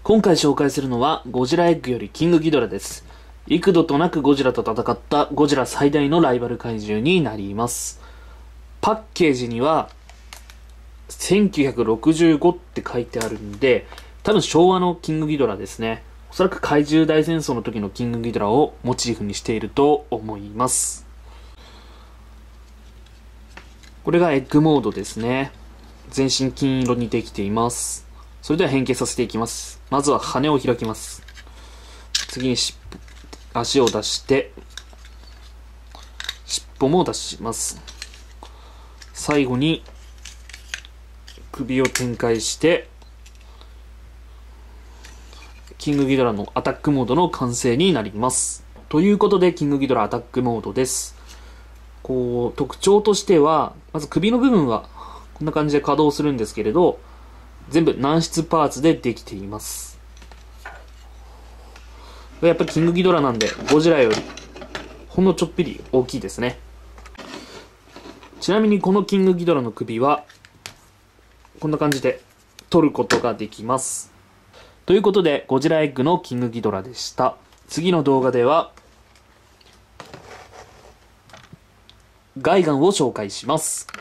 今回紹介するのはゴジラエッグよりキングギドラです。幾度となくゴジラと戦ったゴジラ最大のライバル怪獣になります。パッケージには1965って書いてあるんで、多分昭和のキングギドラですね。おそらく怪獣大戦争の時のキングギドラをモチーフにしていると思います。これがエッグモードですね。全身金色にできています。それでは変形させていきます。まずは羽を開きます。次に足を出して、尻尾も出します。最後に首を展開して、キングギドラのアタックモードの完成になります。ということで、キングギドラアタックモードです。特徴としては、まず首の部分はこんな感じで稼働するんですけれど、全部軟質パーツでできています。やっぱりキングギドラなんで、ゴジラよりほんのちょっぴり大きいですね。ちなみにこのキングギドラの首は、こんな感じで取ることができます。ということで、ゴジラエッグのキングギドラでした。次の動画では、ガイガンを紹介します。